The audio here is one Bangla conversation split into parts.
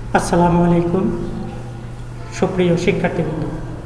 আসসালামু আলাইকুম সুপ্রিয় শিক্ষার্থীবৃন্দ।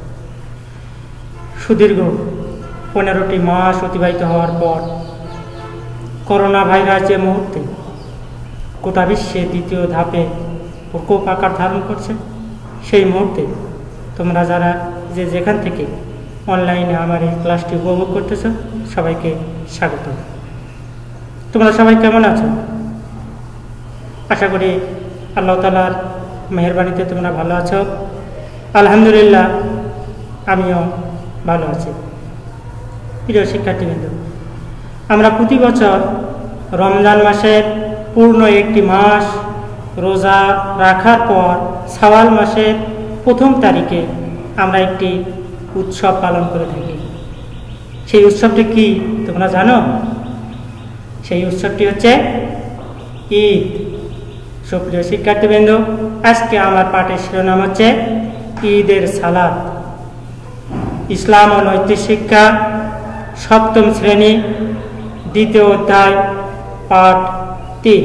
সুদীর্ঘ 15টি মাস অতিবাহিত হওয়ার পর করোনা ভাইরাস যে মুহূর্তে গোটা বিশ্বে দ্বিতীয় ধাপে প্রকোপ আকার ধারণ করছে, সেই মুহূর্তে তোমরা যারা যেখান থেকে অনলাইনে আমার এই ক্লাসটি উপভোগ করতেছ, সবাইকে স্বাগত। তোমরা সবাই কেমন আছো? আশা করি আল্লাহ তাআলার মেহেরবানিতে তোমরা ভালো আছো। আলহামদুলিল্লাহ, আমিও ভালো আছি। প্রিয় শিক্ষার্থীবৃন্দ, আমরা প্রতি বছর রমজান মাসের পূর্ণ একটি মাস রোজা রাখার পর শাওয়াল মাসের প্রথম তারিখে আমরা একটি উৎসব পালন করে থাকি। সেই উৎসবটি কি তোমরা জানো? সেই উৎসবটি হচ্ছে ঈদ। সুপ্রিয় শিক্ষার্থীবৃন্দ, আজকে আমার পাঠের শিরোনাম হচ্ছে ঈদের সালাত। ইসলাম ও নৈতিক শিক্ষা, সপ্তম শ্রেণী, দ্বিতীয় অধ্যায়, পাঠ 3।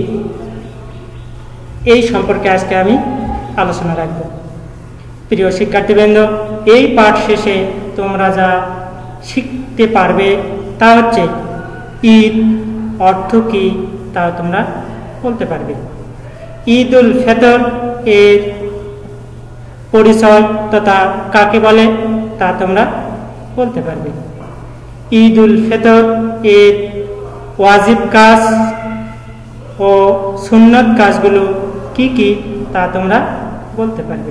এই সম্পর্কে আজকে আমি আলোচনা রাখব। প্রিয় শিক্ষার্থীবৃন্দ, এই পাঠ শেষে তোমরা যা শিখতে পারবে তা হচ্ছে ঈদ অর্থ কী তা তোমরা বলতে পারবে। ঈদ উল ফিতর এর পরিচয় তথা কাকে বলে তা তোমরা বলতে পারবে। ঈদ উল ফিতর এর ওয়াজিব কাজ ও সুন্নত কাজগুলো কি কি তা তোমরা বলতে পারবে,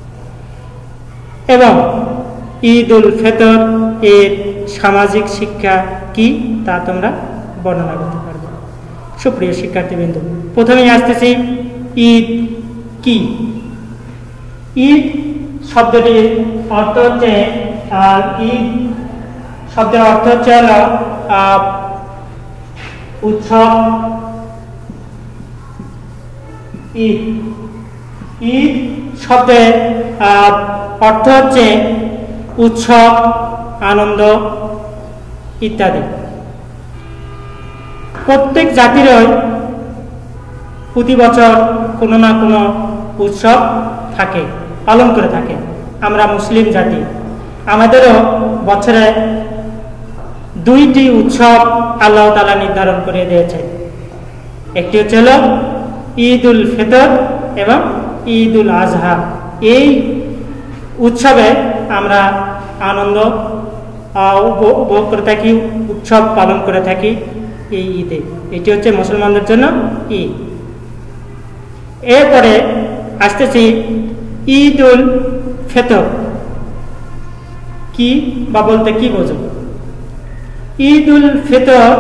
এবং ঈদ উল ফিতর এর সামাজিক শিক্ষা কি তা তোমরা বর্ণনা করতে পারবে। সুপ্রিয় শিক্ষার্থীবৃন্দ, প্রথমেই আসতেছি ঈদ কি। ঈদ শব্দটির অর্থ হচ্ছে ঈদ শব্দের অর্থ হচ্ছে হলো উৎসব। ঈদ ঈদ শব্দের অর্থ হচ্ছে উৎসব, আনন্দ ইত্যাদি। প্রত্যেক জাতিরই প্রতি বছর কোনো না কোনো উৎসব থাকে, পালন করে থাকে। আমরা মুসলিম জাতি, আমাদেরও বছরে 2টি উৎসব আল্লাহ তাআলা নির্ধারণ করে দিয়েছে। একটি হচ্ছে হলো ঈদ উল ফিতর এবং ঈদ উল আজহা। এই উৎসবে আমরা আনন্দ উপভোগ করে থাকি, উৎসব পালন করে থাকি এই ঈদে। এটি হচ্ছে মুসলমানদের জন্য ঈদ। এরপরে আসতেছি ঈদ উল ফিতর কি বা বলতে কি বোঝো? ঈদ উল ফিতর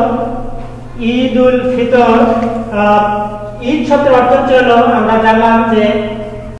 ঈদ উল ফিতর ঈদ শব্দের অর্থ হলো, আমরা জানলাম যে